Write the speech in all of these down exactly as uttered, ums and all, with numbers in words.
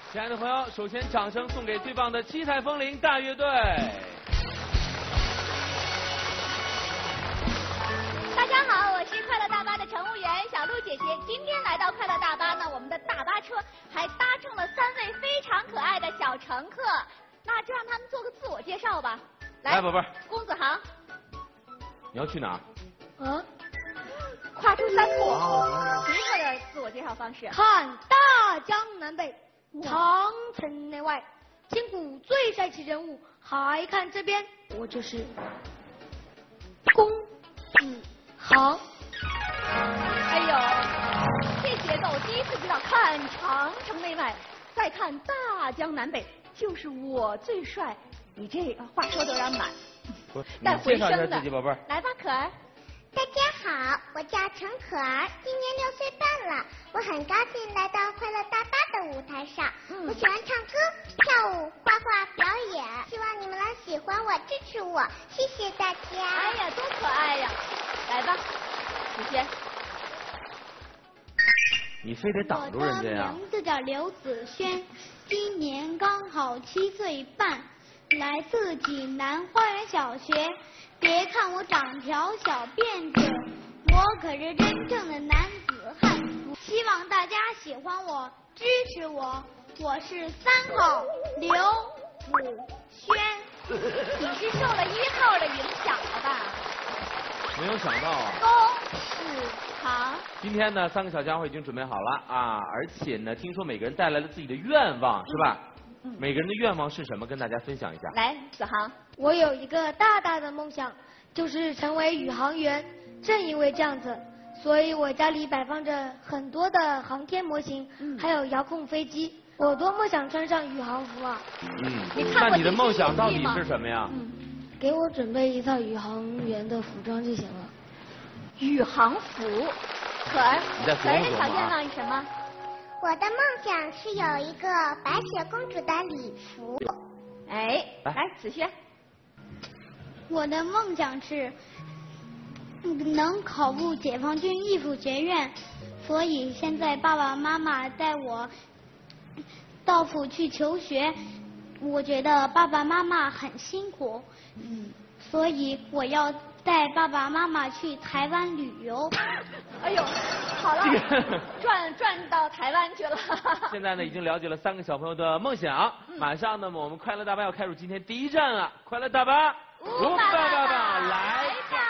亲爱的朋友，首先掌声送给最棒的七彩风铃大乐队。 大家好，我是快乐大巴的乘务员小鹿姐姐。今天来到快乐大巴呢，我们的大巴车还搭乘了三位非常可爱的小乘客。那就让他们做个自我介绍吧。来， 来宝贝儿， 公子航， 你要去哪儿？ 嗯，跨出三步，独特的自我介绍方式。 看大江南北，长城内外，千古最帅气人物。还看这边，我就是公子航。 哎呦，这节奏我第一次知道。看长城内外，再看大江南北，就是我最帅。你这话说的有点满，带回声的。 自己宝贝儿， 来吧，可儿。 大家好，我叫陈可儿，今年六岁半了。我很高兴来到快乐大巴的舞台上。嗯、我喜欢唱歌、跳舞、画画、表演，希望你们能喜欢我、支持我，谢谢大家。 哎呀，多可爱呀！来吧，子轩。 你非得挡住人家呀？ 我的名字叫刘子轩，今年刚好七岁半，来自济南花园小学。别看我长条小辫子，我可是真正的男子汉。希望大家喜欢我，支持我。我是三号刘子轩。 你是受了一号的影响了吧？ 没有想到啊。 公子航。 今天呢，三个小家伙已经准备好了啊，而且呢，听说每个人带来了自己的愿望，是吧？嗯、每个人的愿望是什么？跟大家分享一下。 来，子航。 我有一个大大的梦想，就是成为宇航员。正因为这样子，所以我家里摆放着很多的航天模型，嗯、还有遥控飞机。我多么想穿上宇航服啊！ 嗯，那你的梦想到底是什么呀？ 嗯，给我准备一套宇航员的服装就行了。 宇航服，可儿，可儿的小愿望是什么？ 我的梦想是有一个白雪公主的礼服。 哎，来，子轩。 我的梦想是能考入解放军艺术学院，所以现在爸爸妈妈带我到处去求学，我觉得爸爸妈妈很辛苦，嗯，所以我要带爸爸妈妈去台湾旅游。 哎呦，好了，转转到台湾去了。 现在呢，已经了解了三个小朋友的梦想。嗯、马上呢，我们快乐大巴要开入今天第一站了。快乐大巴， 五八八八，来吧！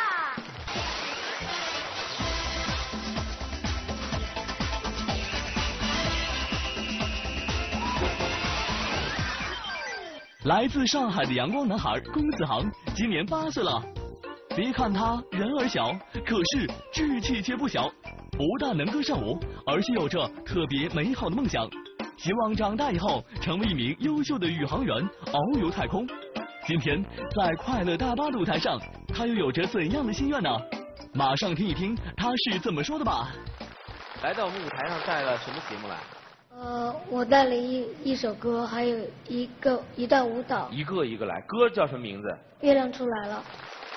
来自上海的阳光男孩龚子航，今年八岁了。别看他人儿小，可是志气却不小。不但能歌善舞，而且有着特别美好的梦想，希望长大以后成为一名优秀的宇航员，遨游太空。今天在快乐大巴的舞台上，他又有着怎样的心愿呢？马上听一听他是怎么说的吧。 来到我们舞台上带了什么节目来？ 呃，我带了一一首歌，还有一个一段舞蹈。 一个一个来，歌叫什么名字？ 月亮出来了。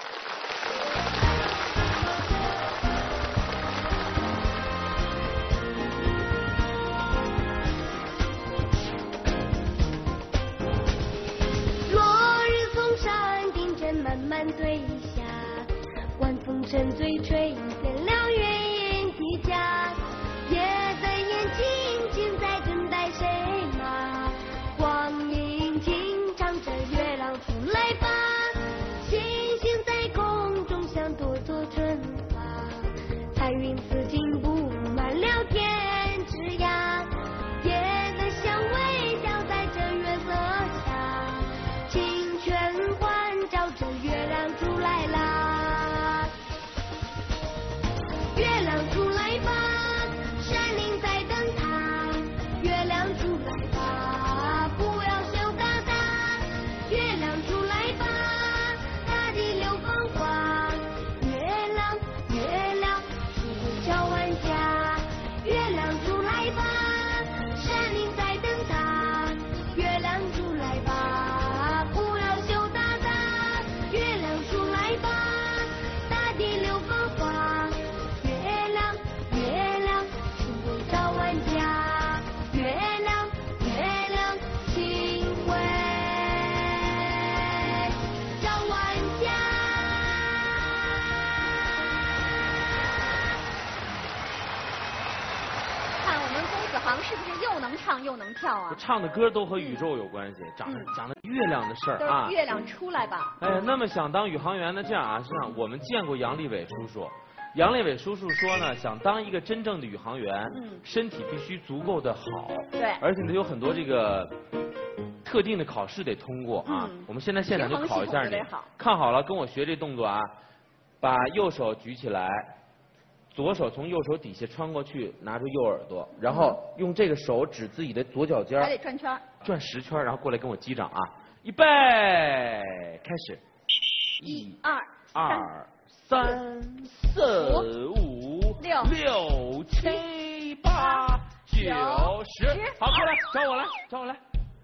醉下，晚风沉醉吹遍了月影的家，夜的眼睛竟在等待谁吗？光阴静唱着月亮出来吧，星星在空中像朵朵春花，彩云似锦布满了天之涯，夜的香味飘在这月色下，清泉环照着月亮出来啦。 能跳啊？ 唱的歌都和宇宙有关系，讲的讲的月亮的事儿啊。 都是月亮出来吧。 哎呀，那么想当宇航员呢？这样啊，是这样，我们见过杨利伟叔叔。杨利伟叔叔说呢，想当一个真正的宇航员，嗯，身体必须足够的好， 对， 而且呢有很多这个特定的考试得通过啊。嗯、我们现在现场就考一下你，看好了，跟我学这动作啊，把右手举起来，左手从右手底下穿过去，拿出右耳朵，然后用这个手指自己的左脚尖， 还得转圈， 转十圈，然后过来跟我击掌啊！预备，开始， 一二二。三四五六六七八九十，好，过来找我来，找我来，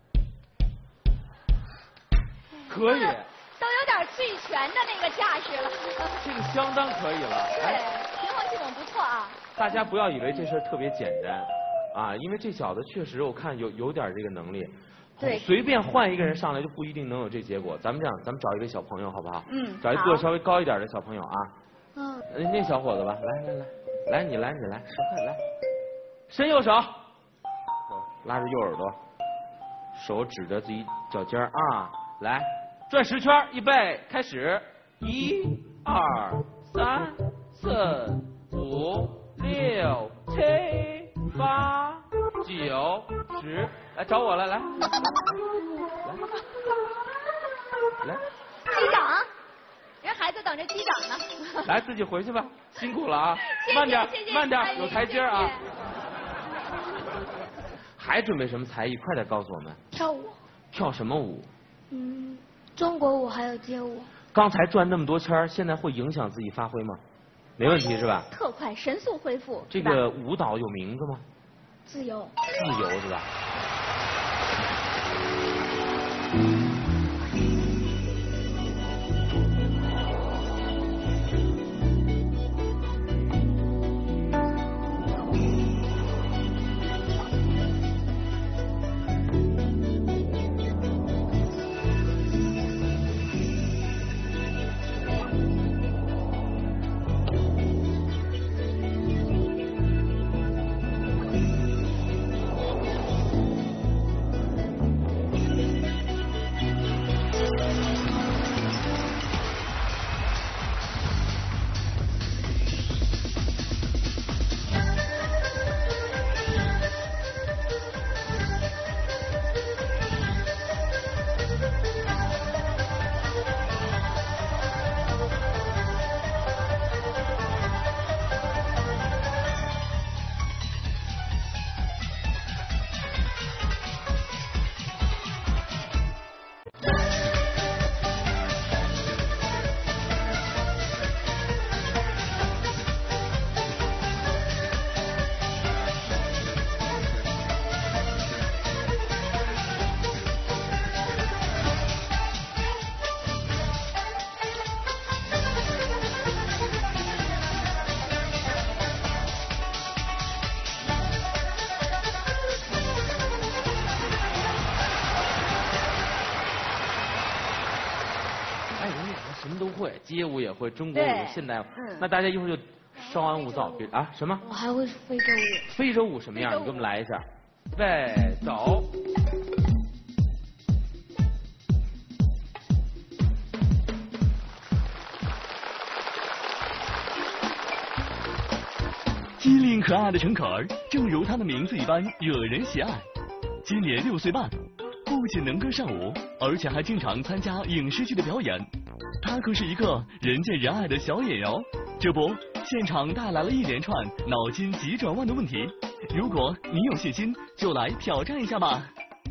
可以， 都有点醉拳的那个架势了， 这个相当可以了， 对，平衡系统不错啊。 大家不要以为这事儿特别简单啊，因为这小子确实我看有有点这个能力。 对， 随便换一个人上来就不一定能有这结果。咱们这样，咱们找一位小朋友好不好？ 嗯， 找一个稍微高一点的小朋友啊。 嗯。 那小伙子吧，来来来，来你来你来，手快来，伸右手，拉着右耳朵，手指着自己脚尖啊，来转十圈，预备开始，一二三四五六七八九十。来找我了，来，来，来， 击掌，人孩子等着击掌呢。 来，自己回去吧，辛苦了啊，慢点，慢点，有台阶啊。还准备什么才艺？快点告诉我们。 跳舞。 跳什么舞？ 嗯，中国舞还有街舞。 刚才转那么多圈，现在会影响自己发挥吗？没问题是吧？ 特快，神速恢复。 这个舞蹈有名字吗？ 自由。 自由是吧？什么都会，街舞也会，中国舞、现代舞。嗯。那大家一会儿就稍安勿躁，别啊什么？ 我还会非洲舞。 非洲舞什么样？你给我们来一下。预备，走。 机灵可爱的陈可儿，正如她的名字一般惹人喜爱。今年六岁半，不仅能歌善舞，而且还经常参加影视剧的表演。她可是一个人见人爱的小野哟。这不，现场带来了一连串脑筋急转弯的问题。如果你有信心，就来挑战一下吧。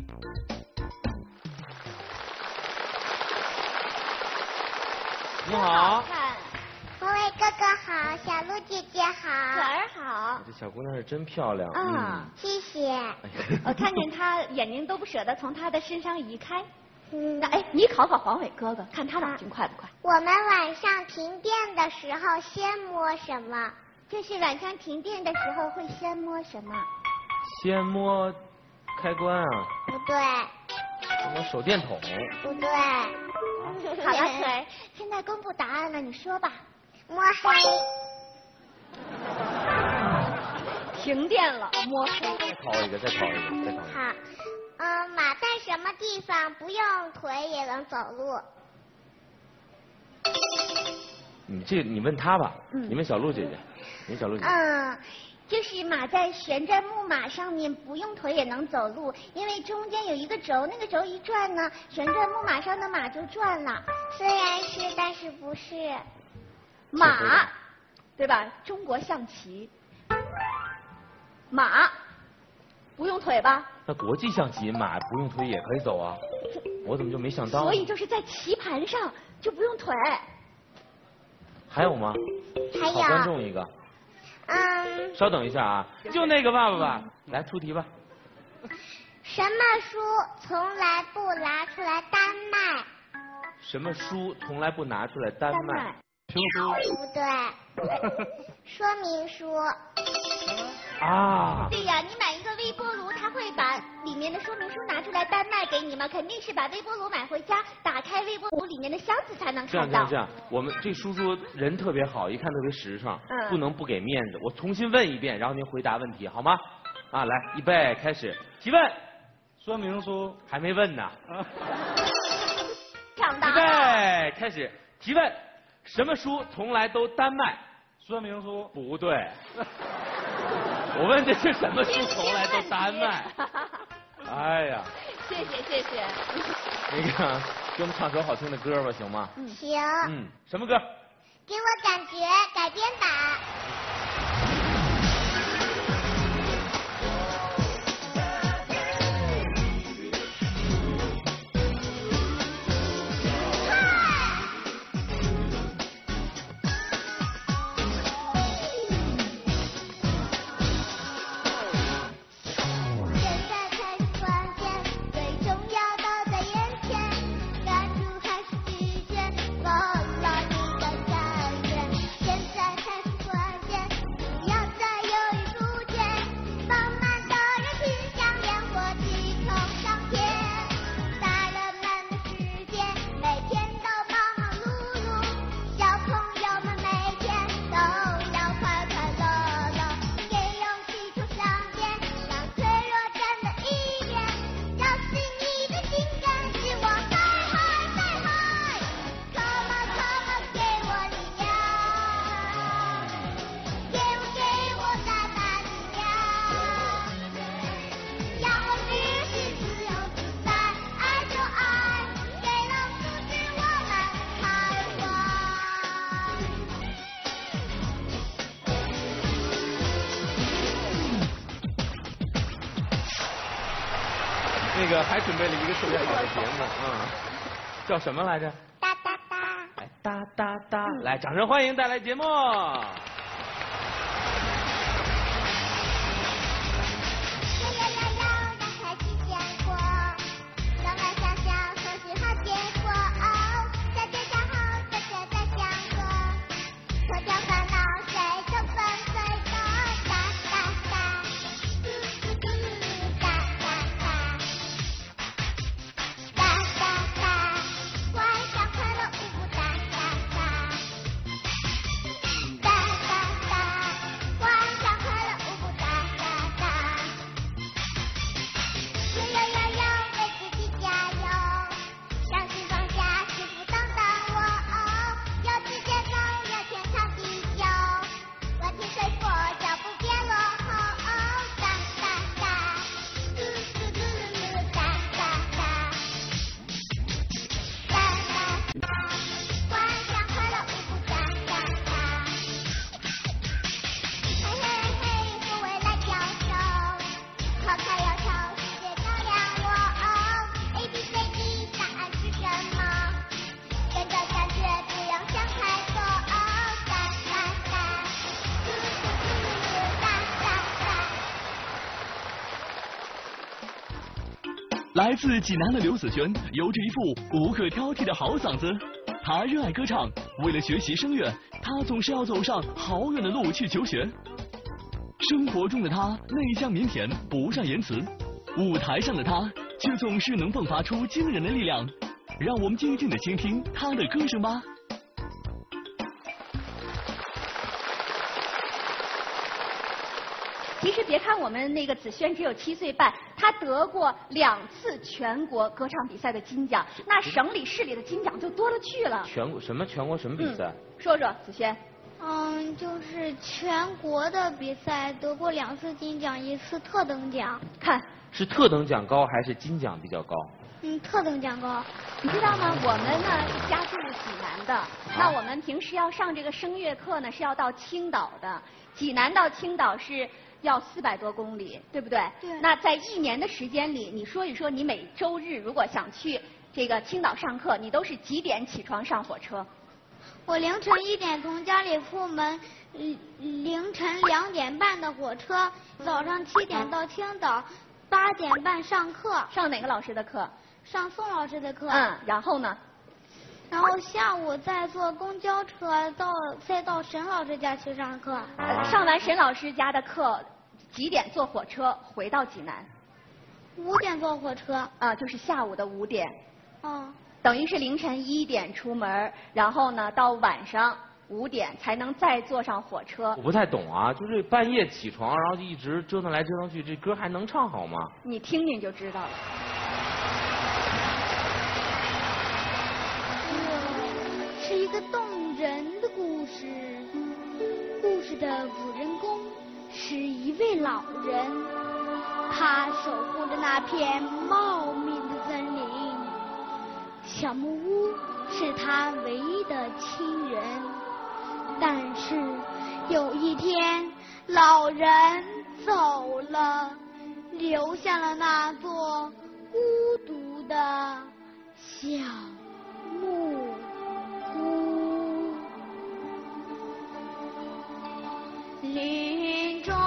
你好。 宏伟哥哥好，小鹿姐姐好， 可儿好。 这小姑娘是真漂亮。 啊， 谢谢。 我看见她眼睛都不舍得从她的身上移开。嗯，那哎，你考考黄伟哥哥，看他脑筋快不快？ 我们晚上停电的时候先摸什么？就是晚上停电的时候会先摸什么？ 先摸开关啊？ 不对。 摸手电筒？ 不对。 好了，可儿，现在公布答案了，你说吧。 摸黑。 停电了，摸黑。 再考一个，再考一个，再考一个。 好，嗯，马在什么地方不用腿也能走路？ 你这你问他吧， 嗯你问小鹿姐姐，你问小鹿姐姐。 嗯，就是马在旋转木马上面不用腿也能走路，因为中间有一个轴，那个轴一转呢，旋转木马上的马就转了。虽然是，但是不是。 马，对吧？中国象棋，马不用腿吧？ 那国际象棋马不用腿也可以走啊，我怎么就没想到呢？ 所以就是在棋盘上就不用腿。 还有吗？ 还考观有， 众一个， 嗯， 稍等一下啊，就那个爸爸吧，来出题吧。 什么书从来不拿出来单卖？ 什么书从来不拿出来单卖？ 评书。 不对，说明书。 啊， 对呀，你买一个微波炉，他会把里面的说明书拿出来单卖给你吗？肯定是把微波炉买回家，打开微波炉里面的箱子才能这样看到。 这样这样，我们这叔叔人特别好，一看特别时尚， 嗯不能不给面子。我重新问一遍，然后您回答问题好吗？啊，来，预备，开始提问。 说明书。 还没问呢。 长大预备，开始提问。什么书从来都单卖？ 说明书。 不对。我问这是什么书从来都单卖？哎呀， 谢谢谢谢。 那个给我们唱首好听的歌吧，行吗？ 行， 嗯，什么歌？ 给我感觉改编版。 那个还准备了一个特别好的节目，嗯，叫什么来着？ 哒哒哒。 哎，哒哒哒，来，掌声欢迎带来节目。 来自济南的刘子轩有着一副无可挑剔的好嗓子，他热爱歌唱，为了学习声乐，他总是要走上好远的路去求学。生活中的他内向腼腆，不善言辞，舞台上的他却总是能迸发出惊人的力量。让我们静静的倾听他的歌声吧。 请其实别看我们那个子轩只有七岁半，他得过两次全国歌唱比赛的金奖，那省里市里的金奖就多了去了。 全国什么全国什么比赛？ 嗯、说说子轩。 嗯，就是全国的比赛得过两次金奖，一次特等奖。 看， 是特等奖高还是金奖比较高？ 嗯，特等奖高。 你知道吗？我们呢是家住济南的，那我们平时要上这个声乐课呢是要到青岛的，济南到青岛是要四百多公里，对不对？ 对。 那在一年的时间里，你说一说，你每周日如果想去这个青岛上课，你都是几点起床上火车？ 我凌晨一点从家里出门，凌晨两点半的火车，早上七点到青岛，八点半上课。 上哪个老师的课？ 上宋老师的课。 嗯，然后呢？ 然后下午再坐公交车到再到沈老师家去上课。 呃、上完沈老师家的课，几点坐火车回到济南？ 五点坐火车。 啊，就是下午的五点。 嗯。 等于是凌晨一点出门，然后呢到晚上五点才能再坐上火车。 我不太懂啊，就是半夜起床，然后就一直折腾来折腾去，这歌还能唱好吗？ 你听听就知道了。 这是一个动人的故事，故事的主人公是一位老人，他守护着那片茂密的森林。小木屋是他唯一的亲人，但是有一天老人走了，留下了那座孤独的小木屋。林中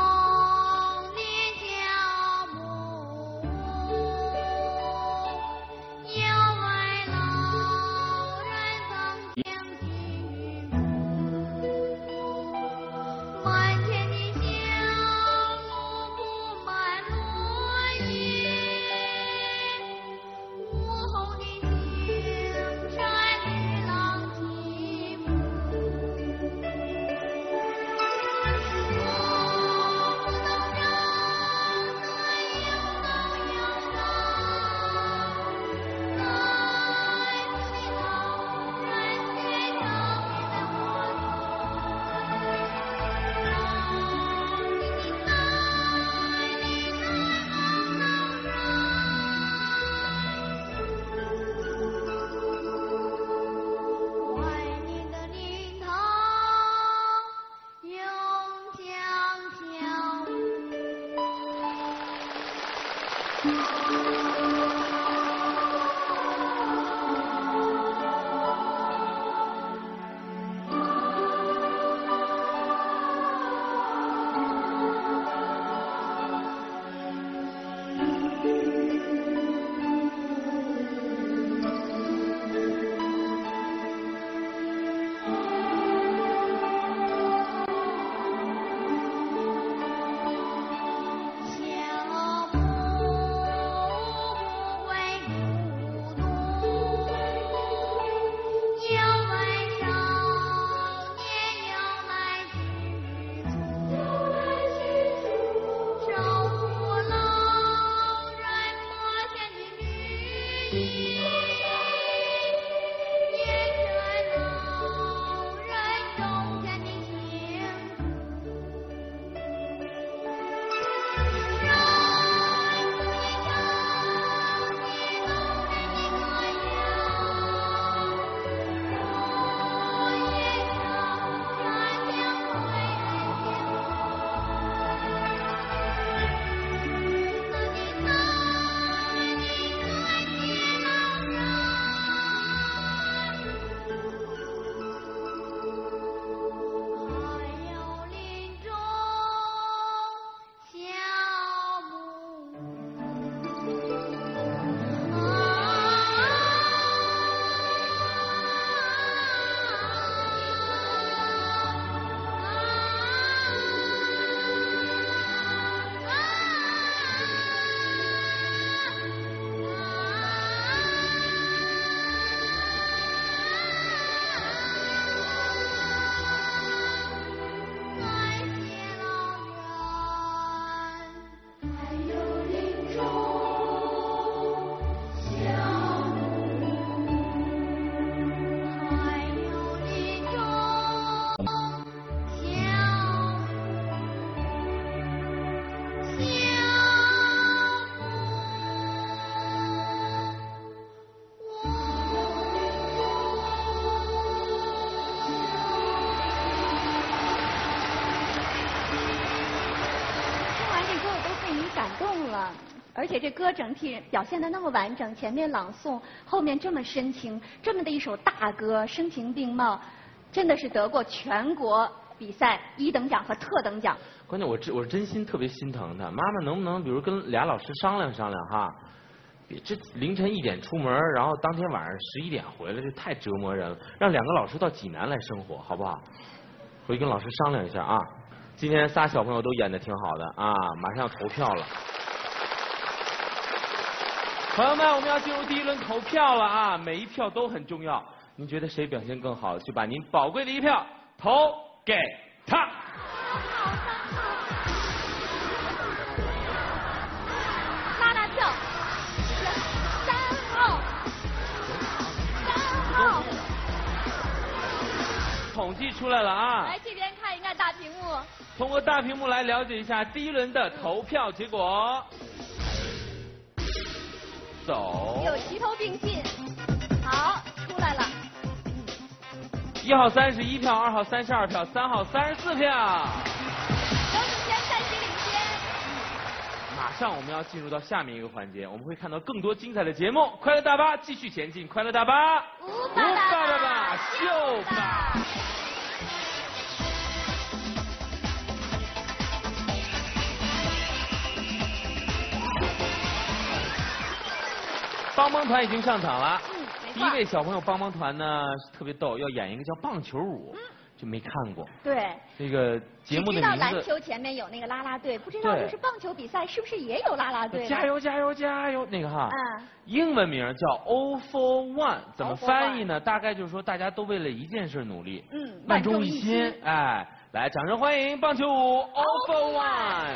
而且这歌整体表现的那么完整，前面朗诵，后面这么深情，这么的一首大歌，声情并茂，真的是得过全国比赛一等奖和特等奖。 关键我真我真心特别心疼他，妈妈能不能比如跟俩老师商量商量哈？这凌晨一点出门，然后当天晚上十一点回来，这太折磨人了。让两个老师到济南来生活，好不好？回去跟老师商量一下啊。今天仨小朋友都演得挺好的啊，马上要投票了。朋友们，我们要进入第一轮投票了啊！每一票都很重要。您觉得谁表现更好，就把您宝贵的一票投给他。 拉拉票，三号，三号。 统计出来了啊！ 来这边看一看大屏幕。 通过大屏幕来了解一下第一轮的投票结果。走。 有齐头并进。好，出来了。 一号三十一票，二号三十二票，三号三十四票。 刘子谦暂时领先。 马上我们要进入到下面一个环节，我们会看到更多精彩的节目。快乐大巴继续前进，快乐大巴， 无爸爸爸秀吧。帮帮团已经上场了。 嗯， 第一位小朋友帮帮团呢特别逗，要演一个叫棒球舞，就没看过。 对。 这个节目的名字。 只知道篮球前面有那个啦啦队，不知道就是棒球比赛是不是也有啦啦队？ 加油加油加油！那个哈。 嗯。 英文名叫 All for One， 怎么翻译呢？大概就是说大家都为了一件事努力。 嗯。 万众一心，哎，来，掌声欢迎棒球舞 All for One。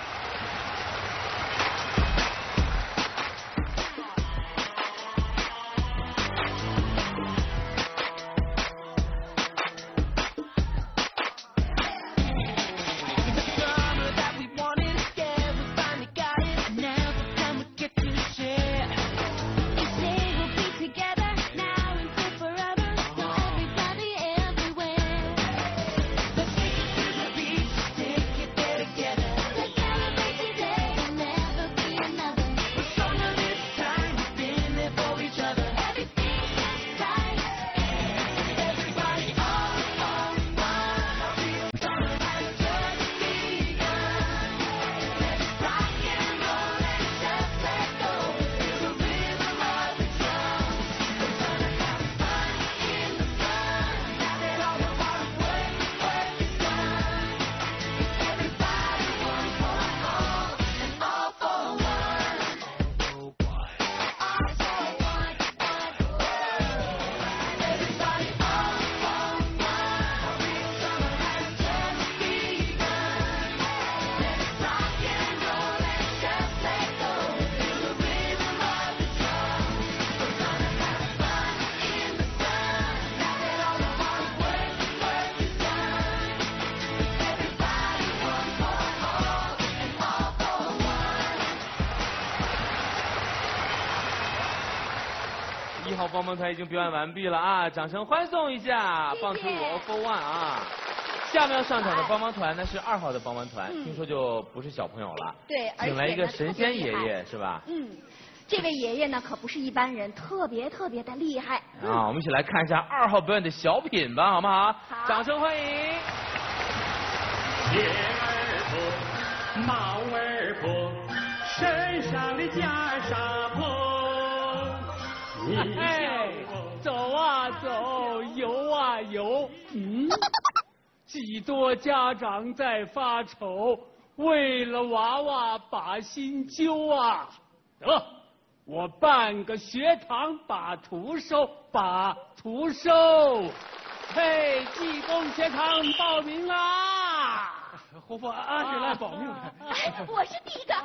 一号帮帮团已经表演完毕了啊！掌声欢送一下棒球舞 All for One 啊！下面要上场的帮帮团呢是二号的帮帮团，嗯、听说就不是小朋友了， 对， 请来一个神仙爷爷是吧？ 嗯，这位爷爷呢可不是一般人，特别特别的厉害。 嗯、啊，我们一起来看一下二号表演的小品吧，好不好？ 好， 掌声欢迎。 鞋儿破，帽儿破，身上的袈裟破。 哎，走啊走，游啊游，嗯，几多家长在发愁，为了娃娃把心揪啊！得，我办个学堂把徒收，把徒收，嘿，技工学堂报名啦！ 活佛阿姐来保命。 哎，我是第一个。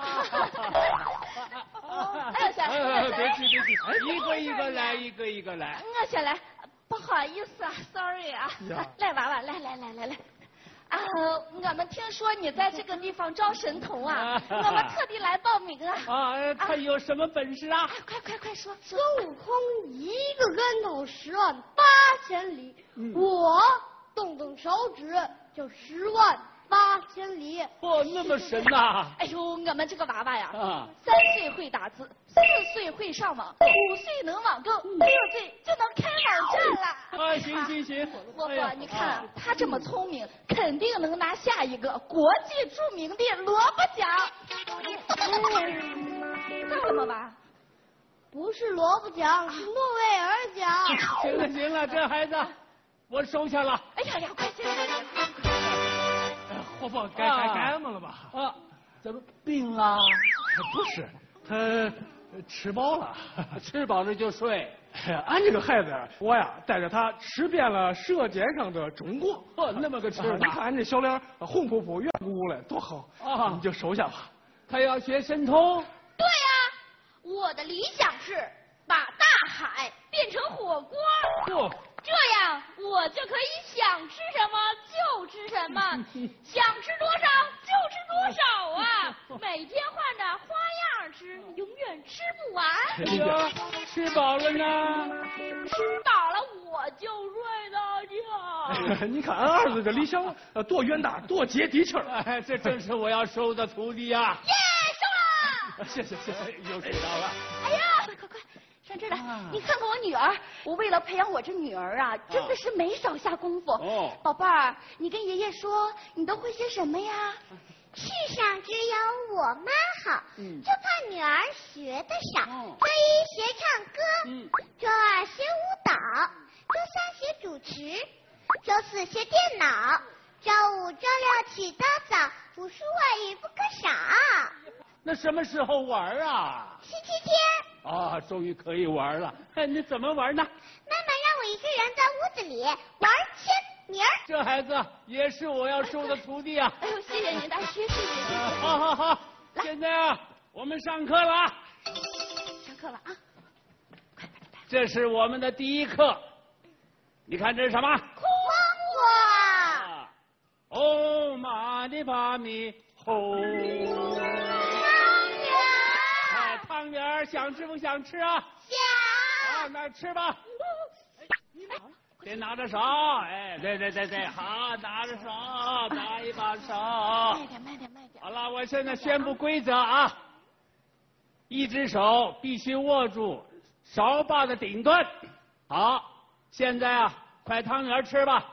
哎呦，小别急别急，一个一个来，一个一个来。 我先来，不好意思啊 ，sorry 啊。来，娃娃，来来来来来。啊，我们听说你在这个地方招神童啊，我们特地来报名啊。 啊，他有什么本事啊？ 快快快说！ 孙悟空一个跟头十万八千里，我动动手指就十万八千里。 哦，那么神呐！ 哎呦，我们这个娃娃呀， 啊， 三岁会打字，四岁会上网，五岁能网购，六岁就能开网站了。 啊，行行行， 伯伯， 哎呀你看他这么聪明，肯定能拿下一个国际著名的萝卜奖。到了吗，娃？ 不是萝卜奖，是诺贝尔奖。 行了行了，这孩子我收下了。 哎呀呀，快进来！ 伯伯该该该么了吧？ 啊，怎么病了？ 不是，他吃饱了， 吃饱了就睡。 俺这个孩子，我呀带着他吃遍了舌尖上的中国。 哦，那么个吃法。 你看俺这小脸红扑扑、圆鼓鼓的，多好啊！ 你就收下吧。 他要学神通。 对呀，我的理想是把大海变成火锅。 哦。 这样我就可以想吃什么就吃什么，想吃多少就吃多少啊！每天换着花样吃，永远吃不完。 哎呀，吃饱了呢？ 吃饱了我就睡了觉。 你看俺儿子这理想呃多远大，多接地气儿。 哎，这正是我要收的徒弟呀！ 耶，收了！ 谢谢谢谢，又收到了。 哎呀，快快快！上这儿来，你看看我女儿，我为了培养我这女儿啊，真的是没少下功夫。 哦， 宝贝儿，你跟爷爷说，你都会些什么呀？ 世上只有我妈好， 嗯， 就怕女儿学得少。 哦， 周一学唱歌， 嗯， 周二学舞蹈，周三学主持，周四学电脑，周五、周六起得早，读书外语不可少。 那什么时候玩啊？ 星期天。 啊，终于可以玩了。哎，你怎么玩呢？ 妈妈让我一个人在屋子里玩签名。 这孩子也是我要收的徒弟啊！ 哎呦，谢谢您，大师，谢谢谢谢。 好好好，现在啊，我们上课了啊！ 上课了啊！快快快！ 这是我们的第一课，你看这是什么？ 空话。 啊，哦妈的巴咪吼。汤圆儿想吃不想吃啊？ 想。 啊，那吃吧。得拿着手，哎，对对对对，好，拿着手，拿一把手。 慢点，慢点，慢点。 好了，我现在宣布规则啊，一只手必须握住勺把的顶端。好，现在啊，快汤圆吃吧。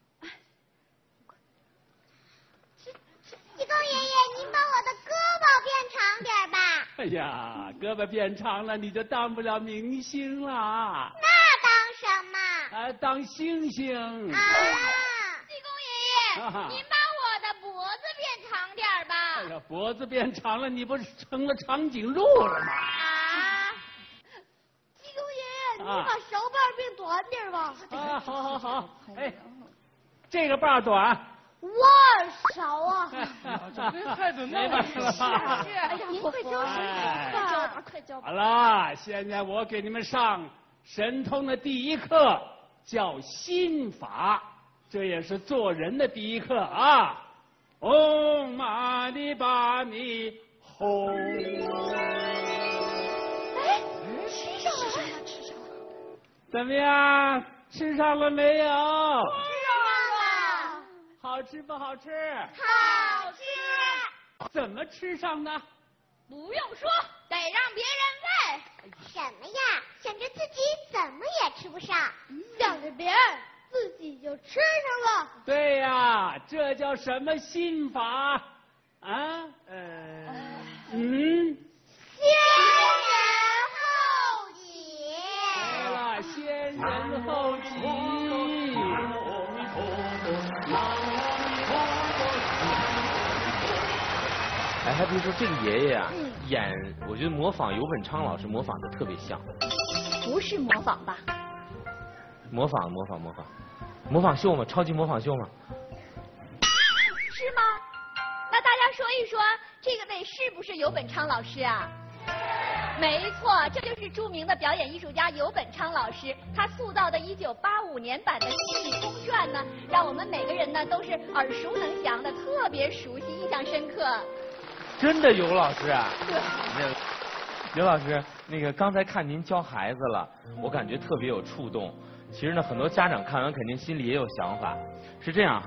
济公爷爷，您把我的胳膊变长点吧。 哎呀，胳膊变长了，你就当不了明星了。 那当什么？ 啊，当星星。 啊！ 济公爷爷， 啊、 您把我的脖子变长点吧。 哎呀，脖子变长了，你不是成了长颈鹿了吗？ 啊！ 济公爷爷， 啊、 你把勺把变短点吧。 啊，好好好，哎，这个把短。 我勺啊！ 这孩子没办法了。 是，哎呀，您快教谁？快教吧，快教吧。 好了，现在我给你们上神通的第一课，叫心法，这也是做人的第一课啊。唵嘛呢叭咪吽。 哎，吃上了，吃上了。 怎么样？吃上了没有？好吃不好吃？ 好吃。 怎么吃上的？ 不用说，得让别人问。 什么呀？想着自己怎么也吃不上， 想着别人自己就吃上了。 对呀，这叫什么心法？啊？ 呃， 嗯。 先人后己。 对了，先人后己。 哎，还别说这个爷爷啊，演我觉得模仿尤本昌老师模仿的特别像。 不是模仿吧？ 模仿模仿模仿，模仿秀嘛，超级模仿秀嘛。 是吗？那大家说一说，这个位是不是尤本昌老师啊？没错，这就是著名的表演艺术家尤本昌老师。他塑造的一九八五年版的《新理公传》呢，让我们每个人呢都是耳熟能详的，特别熟悉，印象深刻。 真的尤老师啊？ 对。 尤老师，那个刚才看您教孩子了，我感觉特别有触动。其实呢，很多家长看完肯定心里也有想法。是这样哈，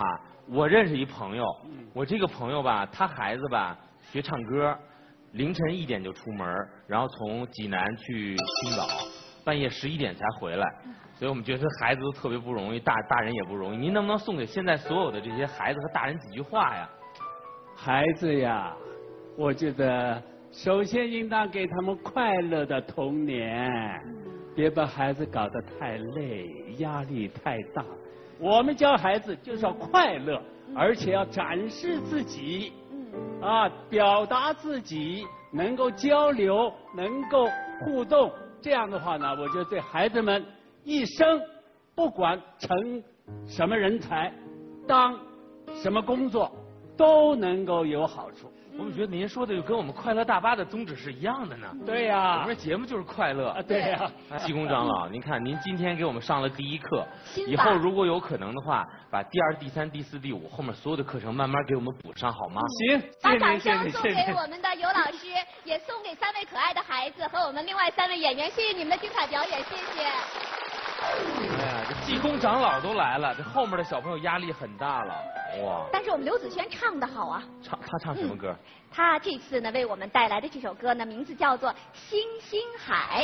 我认识一朋友，我这个朋友吧，他孩子吧学唱歌，凌晨一点就出门，然后从济南去青岛，半夜十一点才回来，所以我们觉得孩子都特别不容易，大大人也不容易。您能不能送给现在所有的这些孩子和大人几句话呀？ 孩子呀，我觉得首先应当给他们快乐的童年，别把孩子搞得太累，压力太大。我们教孩子就是要快乐，而且要展示自己，啊，表达自己，能够交流，能够互动。这样的话呢，我觉得对孩子们一生，不管成什么人才，当什么工作，都能够有好处。 我们觉得您说的就跟我们快乐大巴的宗旨是一样的呢。 对呀， 我们这节目就是快乐。 啊，对呀。 济公长老，您看您今天给我们上了第一课，以后如果有可能的话，把第二、第三、第四、第五后面所有的课程慢慢给我们补上，好吗？ 行， 把掌声送给我们的尤老师，也送给三位可爱的孩子和我们另外三位演员，谢谢你们的精彩表演，谢谢。 哎呀，这济公长老都来了，这后面的小朋友压力很大了，哇！ 但是我们刘子轩唱得好啊。 唱他唱什么歌？ 嗯、他这次呢为我们带来的这首歌呢，名字叫做《星星海》。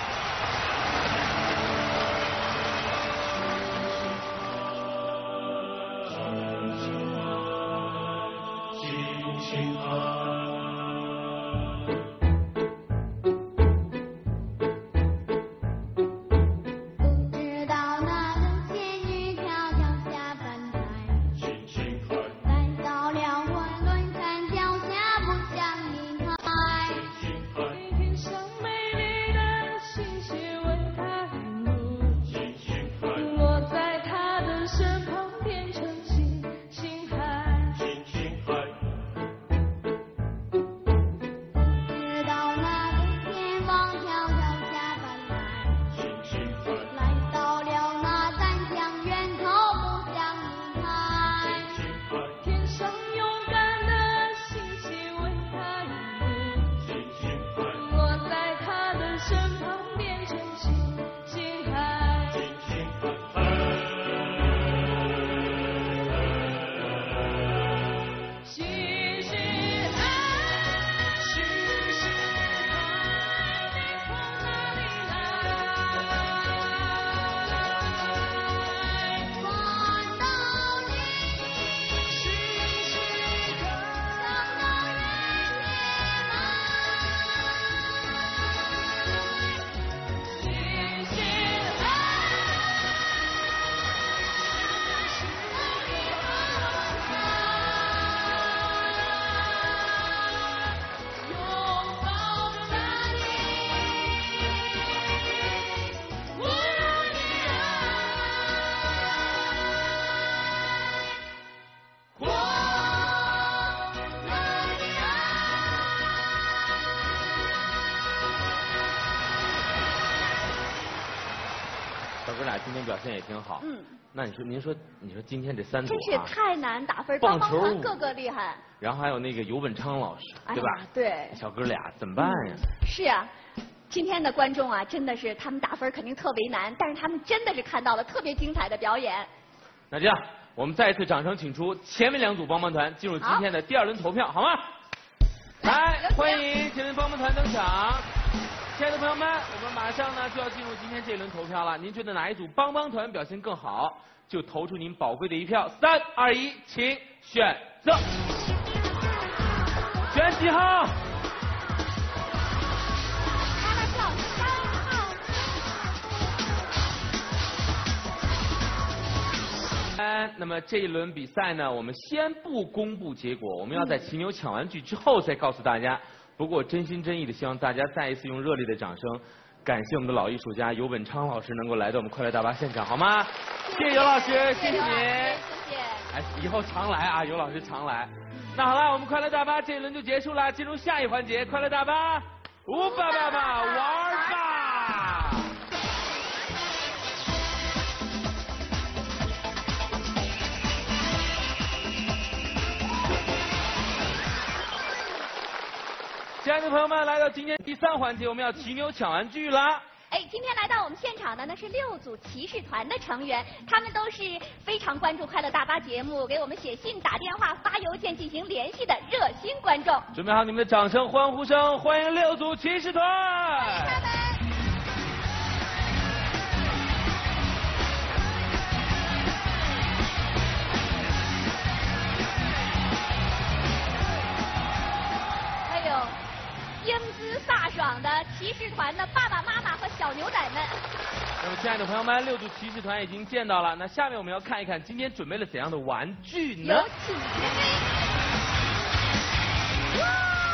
星星海。 哥俩今天表现也挺好。嗯。那你说，您说，你说今天这三组啊， 真是太难打分， 棒球团个个厉害。 然后还有那个尤本昌老师，对吧？ 对。 小哥俩怎么办呀？ 是啊，今天的观众啊，真的是他们打分肯定特为难，但是他们真的是看到了特别精彩的表演。 那这样，我们再一次掌声请出前面两组帮帮团进入今天的第二轮投票，好吗？来，欢迎前面帮帮团登场。亲爱的朋友们，我们马上呢就要进入今天这一轮投票了。您觉得哪一组帮帮团表现更好，就投出您宝贵的一票。三、二、一，请选择。选几号？ 开玩笑，三号。 嗯，那么这一轮比赛呢，我们先不公布结果，我们要在骑牛抢玩具之后再告诉大家。不过真心真意的希望大家再一次用热烈的掌声，感谢我们的老艺术家尤本昌老师能够来到我们快乐大巴现场，好吗？谢谢尤老师，谢谢您，谢谢。 哎，以后常来啊，尤老师常来。那好了，我们快乐大巴这一轮就结束了，进入下一环节，快乐大巴，五八八八玩吧。亲爱的朋友们，来到今天第三环节，我们要骑牛抢玩具啦！ 哎，今天来到我们现场的呢是六组骑士团的成员，他们都是非常关注快乐大巴节目，给我们写信、打电话、发邮件进行联系的热心观众。 准备好你们的掌声、欢呼声，欢迎六组骑士团！ 欢迎他们。英姿飒爽的骑士团的爸爸妈妈和小牛仔们。 那么，亲爱的朋友们，六组骑士团已经见到了。那下面我们要看一看今天准备了怎样的玩具呢？ 有请杰飞。哇！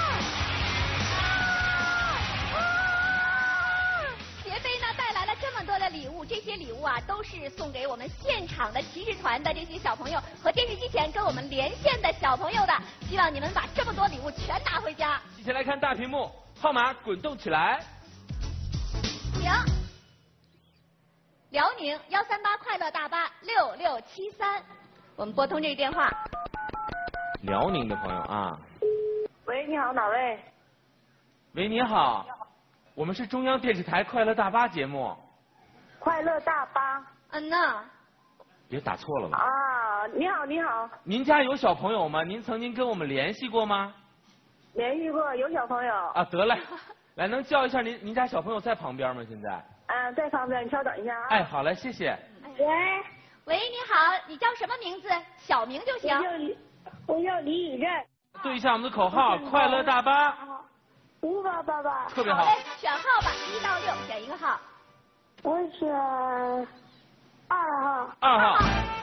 杰飞呢带来了这么多的礼物，这些礼物啊都是送给我们现场的骑士团的这些小朋友和电视机前跟我们连线的小朋友的。希望你们把这么多礼物全拿回家。 一起来看大屏幕，号码滚动起来。 请。辽宁幺三八快乐大巴六六七三，我们拨通这个电话。 辽宁的朋友啊。 喂，你好，哪位？ 喂，你好，我们是中央电视台快乐大巴节目。 快乐大巴。 嗯呐。 别打错了吧？ 啊，你好，你好。 您家有小朋友吗？您曾经跟我们联系过吗？ 联系过，有小朋友。 啊，得嘞，来，能叫一下您您家小朋友在旁边吗？现在？ 嗯，在旁边，你稍等一下啊。 哎，好嘞，谢谢。 喂。 喂，你好，你叫什么名字？小名就行。 我叫李，我叫李宇振。 对一下我们的口号，快乐大巴。 五八八八。 特别好。 好嘞，选号吧，一到六选一个号。 我选二号。 二号。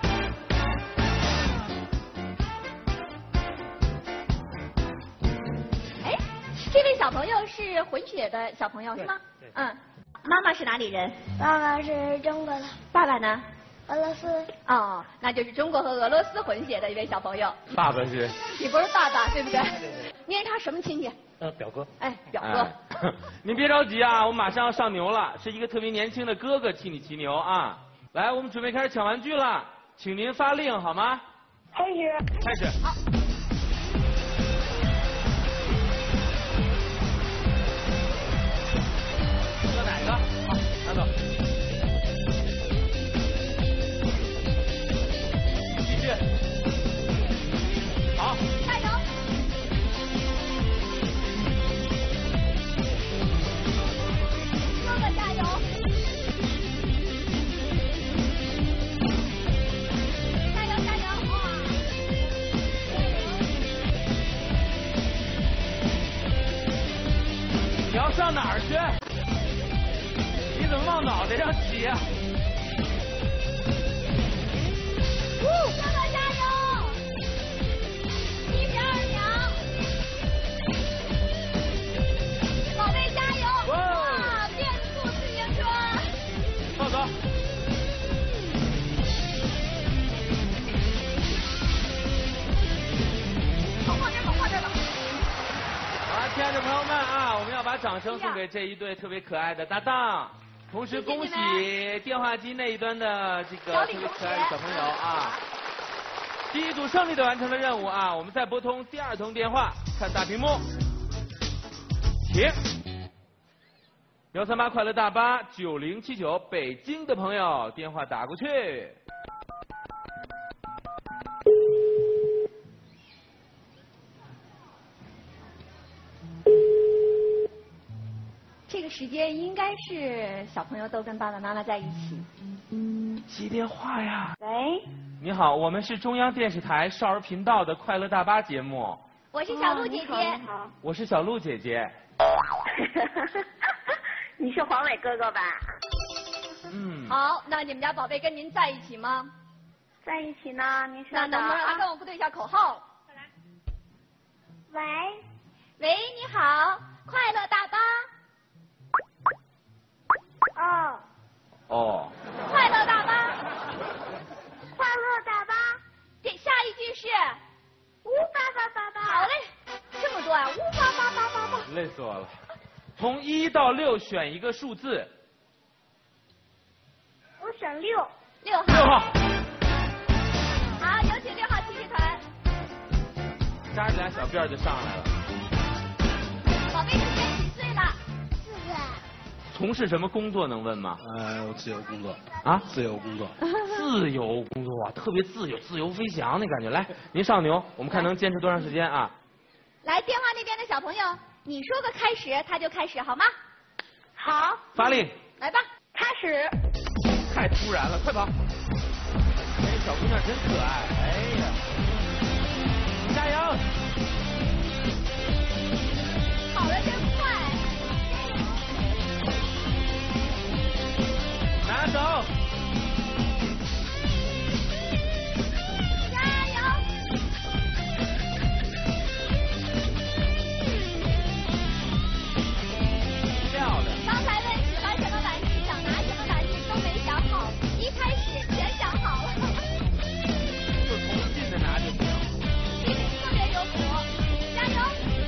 哎，这位小朋友是混血的小朋友是吗？嗯。妈妈是哪里人？ 妈妈是中国的。 爸爸呢？ 俄罗斯。 哦，那就是中国和俄罗斯混血的一位小朋友。 爸爸是？ 你不是爸爸对不对？您是他什么亲戚？ 呃，表哥。 哎，表哥。 哎、您别着急啊，我马上要上牛了，是一个特别年轻的哥哥替你骑牛啊。来，我们准备开始抢玩具了，请您发令好吗？ 开始。 开始。 好。 喝哪个？好，拿走。继续。好。 加油！哥哥加油！加油加油！哇！ 你要上哪儿去？你怎么往脑袋上骑呀？ 哥哥加油！一十二秒，宝贝加油！哇，变速自行车！ 放走。 往后边，往后边吧。 好，亲爱的朋友们啊，我们要把掌声送给这一对特别可爱的搭档。同时恭喜电话机那一端的这个特别可爱的小朋友啊！第一组胜利的完成了任务啊！我们再拨通第二通电话，看大屏幕，请幺三八快乐大巴九零七九北京的朋友电话打过去。 这个时间应该是小朋友都跟爸爸妈妈在一起。 接电话呀！ 喂， 你好，我们是中央电视台少儿频道的快乐大巴节目。 我是小鹿姐姐。 哦、你好。 我是小鹿姐姐。 你是黄伟哥哥吧？ 嗯。 好，那你们家宝贝跟您在一起吗？ 在一起呢，您稍等那能不能让他跟我们对一下口号？ 喂。 喂，你好，快乐大巴。 哦。 哦。 快乐大巴。 快乐大巴。 这下一句是。 呜叭叭叭叭。 好嘞，这么多啊，呜叭叭叭叭叭。 累死我了。从一到六选一个数字。 我选六。 六号。 六号。 好，有请六号骑士团。 扎着俩小辫就上来了。 宝贝今年几岁了？ 四岁。 从事什么工作能问吗？ 呃，我自由工作。 啊？ 自由工作。 自由工作啊，特别自由，自由飞翔那感觉。来，您上牛，我们看能坚持多长时间啊？ 来，电话那边的小朋友，你说个开始，他就开始，好吗？ 好。 发力。 来吧， 开始。 太突然了，快跑！哎，小姑娘真可爱，哎呀，加油！ 跑得真快。 拿走。 加油！ 漂亮。 刚才问喜欢什么玩具，想拿什么玩具都没想好，一开始全想好了。 就同进的拿就行。 特别有谱，加油！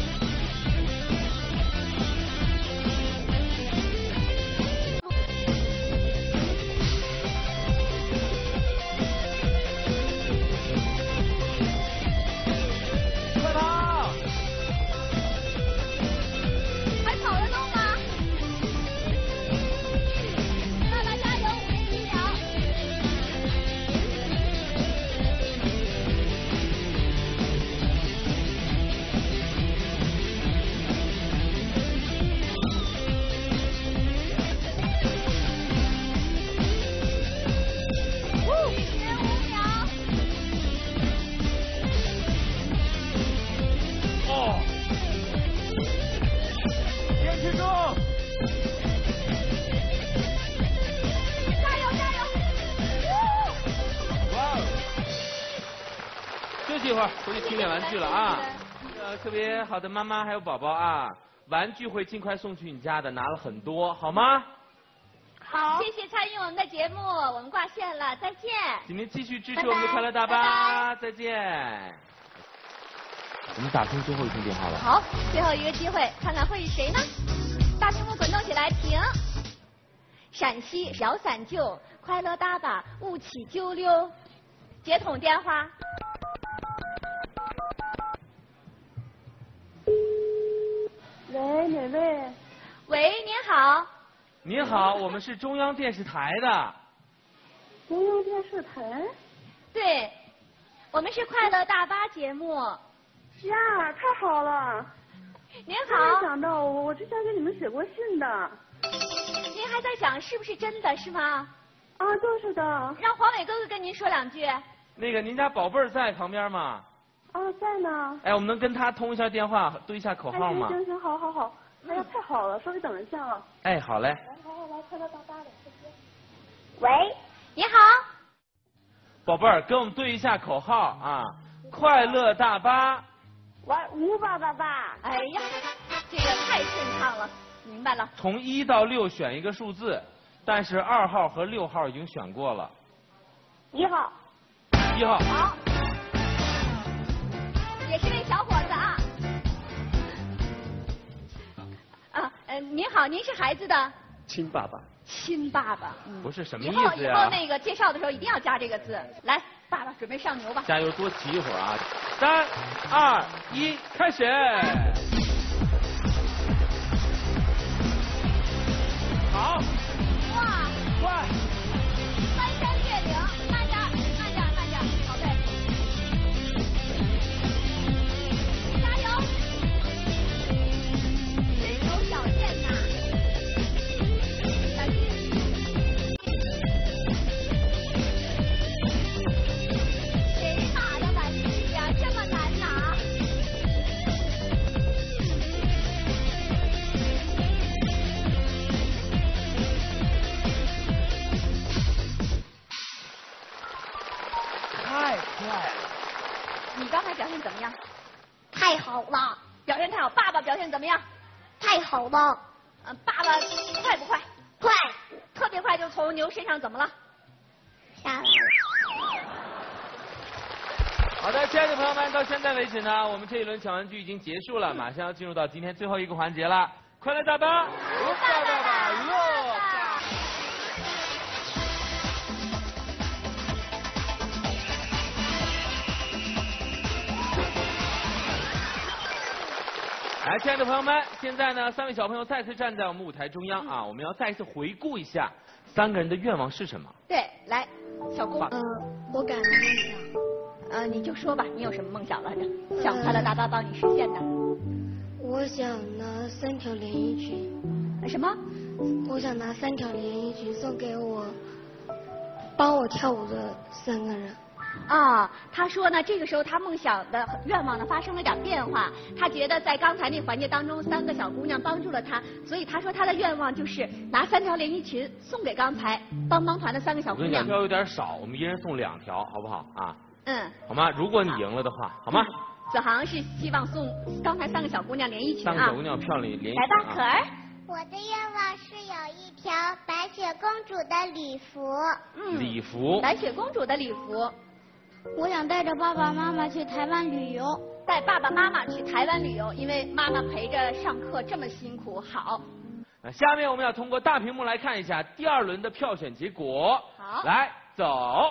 快跑！ 还跑得动吗？爸爸加油，五十几秒。十五秒。 哦，坚持住！ 加油加油！ 哇哦！休息一会儿，回去清点玩具了啊。呃，特别好的妈妈还有宝宝啊，玩具会尽快送去你家的，拿了很多，好吗？ 好，谢谢参与我们的节目，我们挂线了，再见。 请您继续支持我们的快乐大巴，再见。我们打通最后一通电话了。 好，最后一个机会，看看会是谁呢？大屏幕滚动起来，停。陕西小伞舅，快乐大巴，雾起啾溜。接通电话。 喂，哪位？ 喂，您好。 您好，我们是中央电视台的。 中央电视台？ 对，我们是快乐大巴节目。 呀，太好了！ 您真没好。 想到，我我之前给你们写过信的。 您还在想是不是真的，是吗？ 啊，就是的。 让黄伟哥哥跟您说两句。 那个，您家宝贝儿在旁边吗？ 啊，在呢。 哎，我们能跟他通一下电话，对一下口号吗？ 哎、行行行，好好好。哎呀，太好了，稍微等一下啊。 哎，好嘞。 来来来来，快乐大巴的，再见。 喂， 你好。 宝贝儿，跟我们对一下口号啊！快乐大巴。 喂，五八八八。 哎呀，这个太顺畅了，明白了。 从一到六选一个数字，但是二号和六号已经选过了。 一号。 一号。 好。也是位小伙子啊。啊，呃，您好，您是孩子的亲爸爸。 亲爸爸。嗯。 不是什么以意思呀？ 后以后那个介绍的时候一定要加这个字。来，爸爸准备上牛吧。 加油，多骑一会儿啊！三、二、一，开始！好。 哇！ 快！ 翻山越岭，慢点，慢点，慢点，好对。加油！真有小健呐！小心！谁拿的玩具呀？这么难拿？ 太快了！ 你刚才表现怎么样？ 太好了， 表现太好。爸爸表现怎么样？ 太好了， 嗯，爸爸快不快？ 快特别快，就从牛身上怎么了？ 下来。 好的，亲爱的朋友们，到现在为止呢，我们这一轮抢玩具已经结束了，马上要进入到今天最后一个环节了。快乐大巴，五八八八乐大。 来，亲爱的朋友们，现在呢，三位小朋友再次站在我们舞台中央啊，我们要再一次回顾一下三个人的愿望是什么。 对，来，小公， 嗯，我改了梦想。 呃，你就说吧，你有什么梦想来着？想快乐大巴帮你实现的？ 我想拿三条连衣裙。 什么？ 我想拿三条连衣裙送给我帮我跳舞的三个人。 啊，他说呢，这个时候他梦想的愿望呢发生了点变化，他觉得在刚才那环节当中，三个小姑娘帮助了他，所以他说他的愿望就是拿三条连衣裙送给刚才帮帮团的三个小姑娘。 两条有点少，我们一人送两条，好不好啊？ 嗯， 好吗？如果你赢了的话，好吗？ 子航是希望送刚才三个小姑娘连衣裙啊。 三个小姑娘漂亮连衣裙。 来吧，可儿。 我的愿望是有一条白雪公主的礼服。 嗯， 礼服。 白雪公主的礼服。 我想带着爸爸妈妈去台湾旅游。 带爸爸妈妈去台湾旅游，因为妈妈陪着上课这么辛苦。好。 那下面我们要通过大屏幕来看一下第二轮的票选结果。 好。 来，走。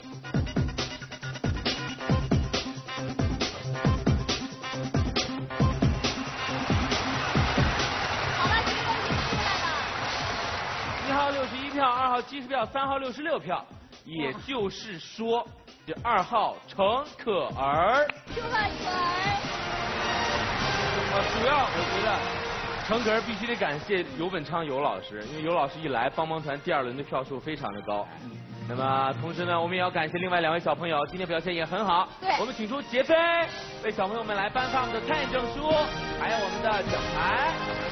一号六十一票，二号七十票，三号六十六票，也就是说，这二号程可儿。 祝贺可儿。 呃，主要我觉得程可儿必须得感谢尤本昌尤老师，因为尤老师一来，帮帮团第二轮的票数非常的高。那么同时呢，我们也要感谢另外两位小朋友，今天表现也很好。 对， 我们请出杰飞为小朋友们来颁发我们的参演证书，还有我们的奖牌。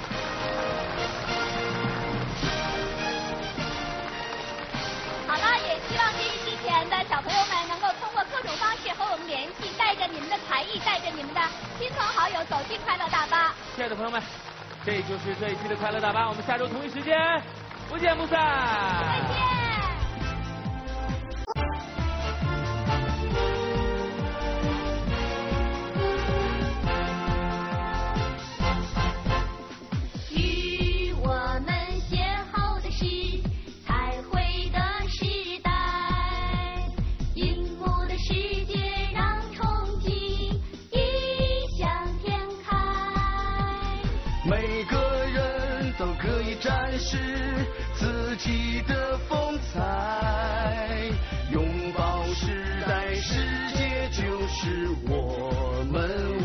好了，也希望这一期前的小朋友们能够通过各种方式和我们联系，带着你们的才艺，带着你们的亲朋好友走进快乐大巴。 亲爱的朋友们，这就是这一期的快乐大巴，我们下周同一时间不见不散。 再见。 每个人都可以展示自己的风采，拥抱时代，世界就是我们。